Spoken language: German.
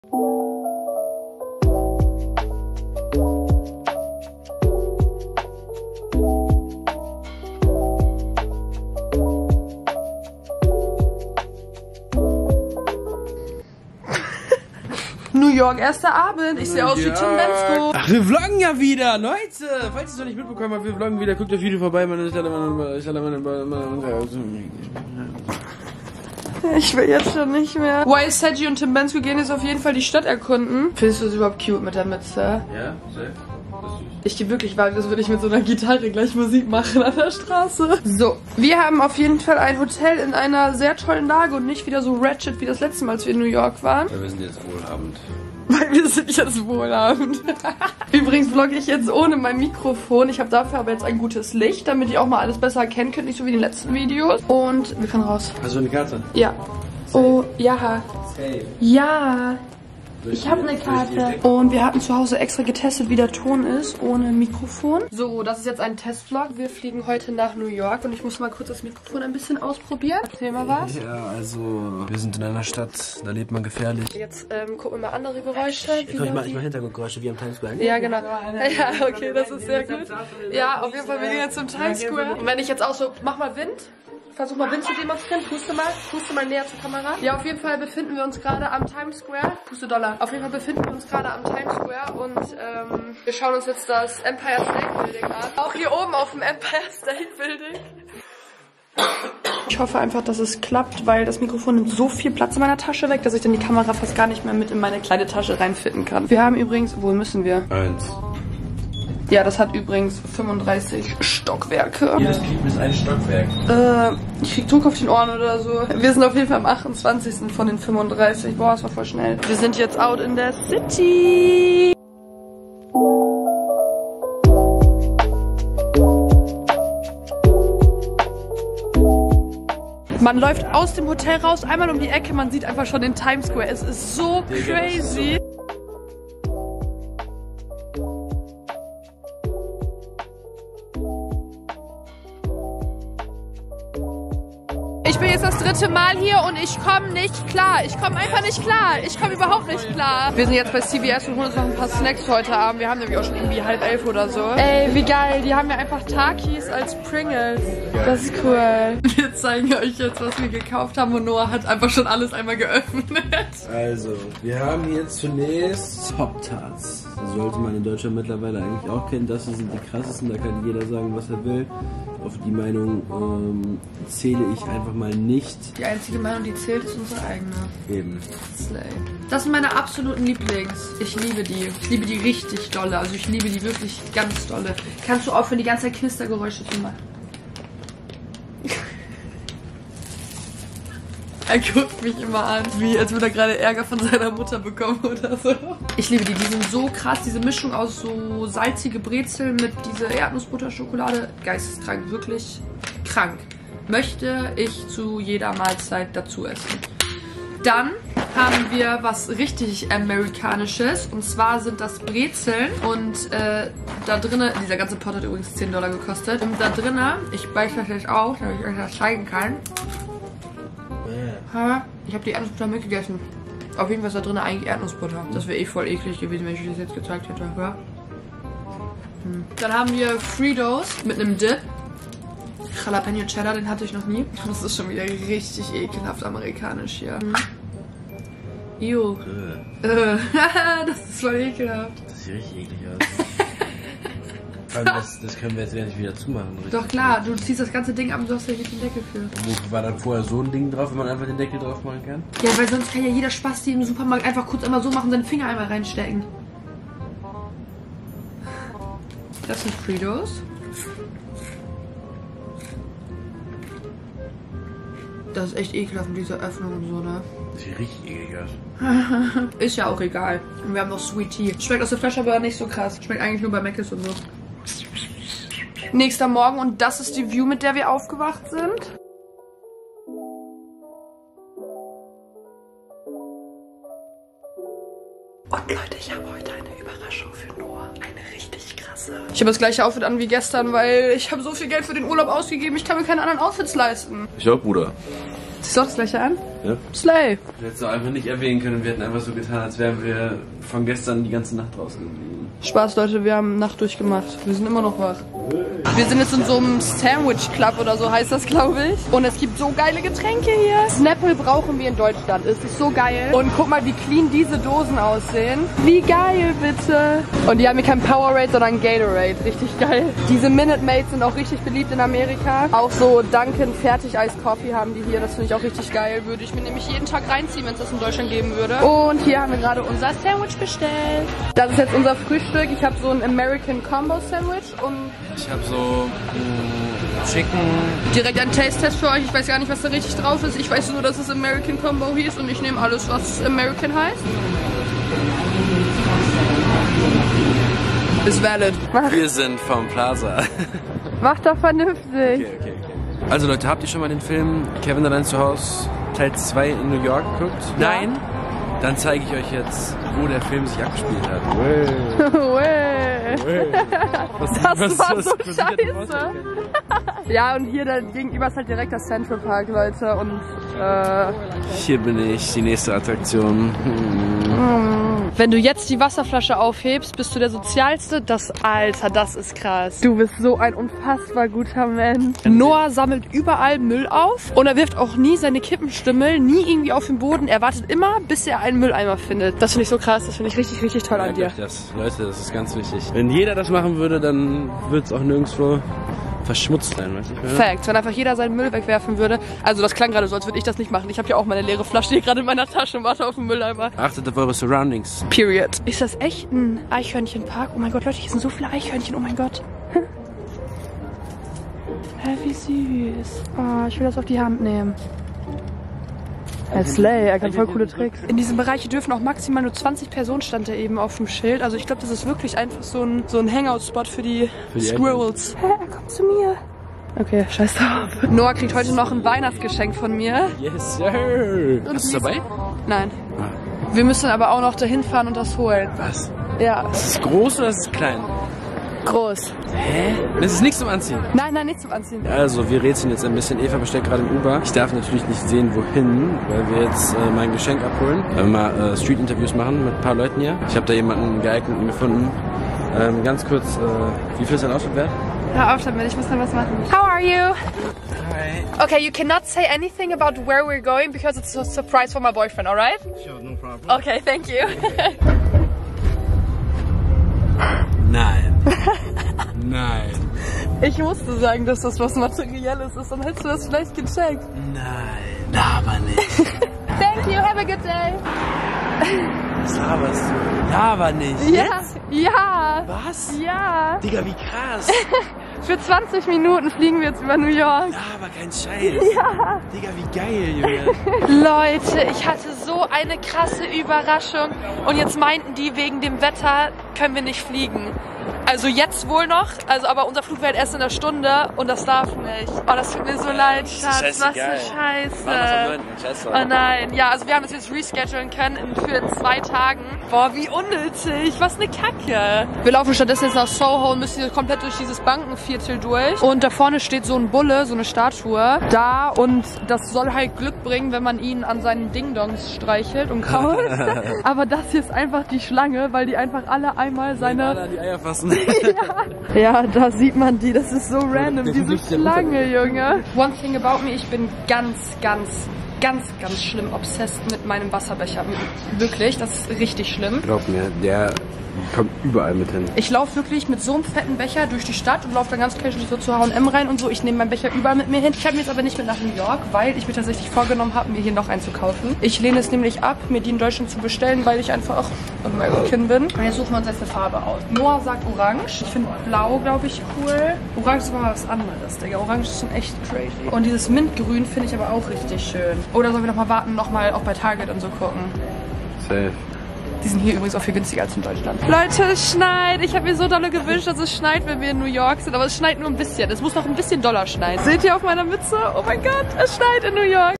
New York, erster Abend. Ich sehe aus wie Tim Bensko. Ach, wir vloggen ja wieder, Leute. Falls ihr es noch nicht mitbekommen habt, wir vloggen wieder. Guckt das Video vorbei. Ich will jetzt schon nicht mehr. Why Sergi und Tim Bensko gehen jetzt auf jeden Fall die Stadt erkunden. Findest du es überhaupt cute mit der Mütze? Ja, sehr. Ich gehe wirklich weit, das würde ich mit so einer Gitarre gleich Musik machen an der Straße. So, wir haben auf jeden Fall ein Hotel in einer sehr tollen Lage und nicht wieder so ratchet wie das letzte Mal, als wir in New York waren. Weil wir sind jetzt wohlhabend. Weil wir sind jetzt wohlhabend. Übrigens vlogge ich jetzt ohne mein Mikrofon. Ich habe dafür aber jetzt ein gutes Licht, damit ihr auch mal alles besser erkennen könnt, nicht so wie in den letzten Videos. Und wir können raus. Hast du eine Karte? Ja. Oh, ja. Ja. Ich habe eine Karte. Und wir hatten zu Hause extra getestet, wie der Ton ist, ohne Mikrofon. So, das ist jetzt ein Testvlog. Wir fliegen heute nach New York und ich muss mal kurz das Mikrofon ein bisschen ausprobieren. Erzähl mal was. Ja, also, wir sind in einer Stadt, da lebt man gefährlich. Jetzt gucken wir mal andere Geräusche. Ich mache Hintergrundgeräusche wie am Times Square. Ja, genau. Ja, okay, das ist sehr gut. Ja, auf jeden Fall, wir gehen jetzt zum Times Square. Und wenn ich jetzt auch so, mach mal Wind. Versuch mal Wind zu demonstrieren. Puste mal näher zur Kamera. Ja, auf jeden Fall befinden wir uns gerade am Times Square. Puste Dollar. Auf jeden Fall befinden wir uns gerade am Times Square und wir schauen uns jetzt das Empire State Building an. Auch hier oben auf dem Empire State Building. Ich hoffe einfach, dass es klappt, weil das Mikrofon nimmt so viel Platz in meiner Tasche weg, dass ich dann die Kamera fast gar nicht mehr mit in meine kleine Tasche reinfitten kann. Wir haben übrigens, wo müssen wir? 1. Ja, das hat übrigens 35 Stockwerke. Jedes Krieg ist ein Stockwerk. Ich krieg Druck auf den Ohren oder so. Wir sind auf jeden Fall am 28. von den 35. Boah, das war voll schnell. Wir sind jetzt out in der City. Man läuft aus dem Hotel raus, einmal um die Ecke, man sieht einfach schon den Times Square. Es ist so crazy. Ich bin jetzt das 3. Mal hier und ich komme nicht klar. Ich komme einfach nicht klar. Ich komme überhaupt nicht klar. Wir sind jetzt bei CVS und holen uns noch ein paar Snacks für heute Abend. Wir haben nämlich auch schon irgendwie 10:30 oder so. Ey, wie geil. Die haben ja einfach Takis als Pringles. Das ist cool. Wir zeigen euch jetzt, was wir gekauft haben und Noah hat einfach schon alles einmal geöffnet. Also, wir haben jetzt zunächst Pop-Tarts. Das sollte man in Deutschland mittlerweile eigentlich auch kennen. Das sind die krassesten, da kann jeder sagen, was er will. Auf die Meinung zähle ich einfach mal nicht. Die einzige Meinung, die zählt, ist unsere eigene. Eben. Slay. Das sind meine absoluten Lieblings. Ich liebe die. Ich liebe die richtig dolle. Also ich liebe die wirklich ganz dolle. Kannst du aufhören, die ganze Zeit Knistergeräusche zu machen? Er guckt mich immer an, wie als würde er gerade Ärger von seiner Mutter bekommen oder so. Ich liebe die. Die sind so krass. Diese Mischung aus so salzige Brezeln mit dieser Erdnussbutterschokolade. Geisteskrank. Wirklich krank. Möchte ich zu jeder Mahlzeit dazu essen. Dann haben wir was richtig Amerikanisches. Und zwar sind das Brezeln. Und da drinnen, dieser ganze Pot hat übrigens $10 gekostet. Und da drinnen, ich beiß das jetzt auf, damit ich euch das zeigen kann. Ich habe die Erdnussbutter mitgegessen. Auf jeden Fall ist da drin eigentlich Erdnussbutter. Das wäre eh voll eklig gewesen, wenn ich euch das jetzt gezeigt hätte. Ja? Dann haben wir Fritos mit einem Dip. Jalapeno Cheddar, den hatte ich noch nie. Das ist schon wieder richtig ekelhaft amerikanisch hier. Ew. Das ist voll ekelhaft. Das sieht richtig eklig aus. Das können wir jetzt wieder nicht wieder zumachen. Doch klar, du ziehst das ganze Ding ab und du hast ja hier den Deckel für. Wo war dann vorher so ein Ding drauf, wenn man einfach den Deckel drauf machen kann? Ja, weil sonst kann ja jeder Spasti im Supermarkt einfach kurz einmal so machen, seinen Finger einmal reinstecken. Das sind Fritos. Das ist echt ekelhaft mit dieser Öffnung und so, ne? Das sieht richtig eklig aus. Ist ja auch egal. Und wir haben noch Sweet Tea. Schmeckt aus der Flasche aber nicht so krass. Schmeckt eigentlich nur bei Mc's und so. Nächster Morgen und das ist die View, mit der wir aufgewacht sind. Und Leute, ich habe heute eine Überraschung für Noah. Eine richtig krasse. Ich habe das gleiche Outfit an wie gestern, weil ich habe so viel Geld für den Urlaub ausgegeben. Ich kann mir keine anderen Outfits leisten. Ich auch, Bruder. Siehst du auch das gleiche an? Ja? Slay. Wir hätten es einfach nicht erwähnen können. Wir hätten einfach so getan, als wären wir von gestern die ganze Nacht draußen geblieben. Spaß, Leute, wir haben Nacht durchgemacht. Wir sind immer noch wach. Wir sind jetzt in so einem Sandwich Club oder so heißt das, glaube ich. Und es gibt so geile Getränke hier. Snapple brauchen wir in Deutschland. Es ist so geil. Und guck mal, wie clean diese Dosen aussehen. Wie geil, bitte. Und die haben hier kein Powerade, sondern Gatorade. Richtig geil. Diese Minute Maids sind auch richtig beliebt in Amerika. Auch so Dunkin' Fertig-Eis-Coffee haben die hier. Das finde ich auch richtig geil. Würde ich mir nämlich jeden Tag reinziehen, wenn es das in Deutschland geben würde. Und hier haben wir gerade unser Sandwich bestellt. Das ist jetzt unser Frühstück. Ich habe so ein American Combo Sandwich und ich habe so Chicken. Direkt ein Taste-Test für euch. Ich weiß gar nicht, was da richtig drauf ist. Ich weiß nur, dass es American Combo hieß und ich nehme alles, was American heißt. Ist valid. Wir sind vom Plaza. Mach doch vernünftig. Okay. Also Leute, habt ihr schon mal den Film Kevin allein zu Hause Teil 2 in New York geguckt? Ja. Nein? Dann zeige ich euch jetzt, wo der Film sich abgespielt hat. Das war so scheiße. Ja, und hier gegenüber ist halt direkt das Central Park, Leute. Und hier bin ich, die nächste Attraktion. Wenn du jetzt die Wasserflasche aufhebst, bist du der Sozialste. Alter, das ist krass. Du bist so ein unfassbar guter Mensch. Noah sammelt überall Müll auf und er wirft auch nie seine Kippenstimmel, nie irgendwie auf den Boden. Er wartet immer, bis er einen Mülleimer findet. Das finde ich so krass, das finde ich richtig, richtig toll an dir. Leute, das ist ganz wichtig. Wenn jeder das machen würde, dann würde es auch nirgendwo verschmutzt sein, weißt du? Fact, wenn einfach jeder seinen Müll wegwerfen würde. Also das klang gerade so, als würde ich das nicht machen. Ich habe ja auch meine leere Flasche hier gerade in meiner Tasche und warte auf den Mülleimer. Achtet auf eure Surroundings. Period. Ist das echt ein Eichhörnchenpark? Oh mein Gott, Leute, hier sind so viele Eichhörnchen. Oh mein Gott. Hä, wie süß. Oh, ich will das auf die Hand nehmen. Slay, er kann voll coole Tricks. In diesem Bereich dürfen auch maximal nur 20 Personen, stand da eben auf dem Schild. Also ich glaube, das ist wirklich einfach so ein Hangout-Spot für die Squirrels. Hä, er kommt zu mir. Okay, scheiß drauf. Noah kriegt heute noch ein Weihnachtsgeschenk von mir. Yes, sir. Hast du dabei? Nein. Wir müssen aber auch noch dahin fahren und das holen. Was? Ja. Ist es groß oder ist es klein? Groß. Hä? Das ist nichts zum Anziehen. Nein, nichts zum Anziehen. Also, wir rätseln jetzt ein bisschen. Eva bestellt gerade ein Uber. Ich darf natürlich nicht sehen, wohin, weil wir jetzt mein Geschenk abholen. Weil wir mal Street-Interviews machen mit ein paar Leuten hier. Ich habe da jemanden geeigneten gefunden. Ganz kurz, wie viel ist dein Outfit wert? Hör auf damit, ich muss noch was machen. How are you? Hi. Okay, you cannot say anything about where we're going because it's a surprise for my boyfriend, alright? Sure, no problem. Okay, thank you. Nein. Nein. Ich musste sagen, dass das was Materielles ist, dann hättest du das vielleicht gecheckt. Nein, laber nicht. Thank you, have a good day. Was laberst du? Laber nicht. Ja, Jetzt? ja. Was? Ja. Digga, wie krass. Für 20 Minuten fliegen wir jetzt über New York. Aber kein Scheiß. Ja. Digga, wie geil, Junge. Leute, ich hatte so eine krasse Überraschung. Und jetzt meinten die, wegen dem Wetter können wir nicht fliegen. Also jetzt wohl noch, aber unser Flug wird erst in einer Stunde und das darf nicht. Oh, das tut mir so leid, Schatz. Was für Scheiße. Oh nein. Ja, also wir haben es jetzt reschedulen können für 2 Tagen. Boah, wie unnötig. Was eine Kacke. Wir laufen stattdessen jetzt nach Soho und müssen hier komplett durch dieses Bankenviertel durch. Und da vorne steht so ein Bulle, so eine Statue. Da und das soll halt Glück bringen, wenn man ihn an seinen Ding-Dongs streichelt und krault. Aber das hier ist einfach die Schlange, weil die einfach alle einmal seine... Die Eier fassen. Ja, da sieht man die. Das ist so random, diese Schlange, Junge. One thing about me, ich bin ganz schlimm obsessed mit meinem Wasserbecher. Wirklich, das ist richtig schlimm. Glaub mir, der kommt überall mit hin. Ich laufe wirklich mit so einem fetten Becher durch die Stadt und laufe dann ganz casual so zu H&M rein und so. Ich nehme meinen Becher überall mit mir hin. Ich habe mir jetzt aber nicht mit nach New York, weil ich mir tatsächlich vorgenommen habe, mir hier noch einen zu kaufen. Ich lehne es nämlich ab, mir die in Deutschland zu bestellen, weil ich einfach American bin. Und jetzt suchen wir uns jetzt eine Farbe aus. Noah sagt orange. Ich finde blau, glaube ich, cool. Orange ist aber was anderes, Digga. Orange ist schon echt crazy. Und dieses Mintgrün finde ich aber auch richtig schön. Oder sollen wir noch mal warten, noch mal auch bei Target und so gucken? Safe. Die sind hier übrigens auch viel günstiger als in Deutschland. Leute, es schneit. Ich habe mir so dolle gewünscht, dass es schneit, wenn wir in New York sind. Aber es schneit nur ein bisschen. Es muss noch ein bisschen doller schneien. Seht ihr auf meiner Mütze? Oh mein Gott, es schneit in New York.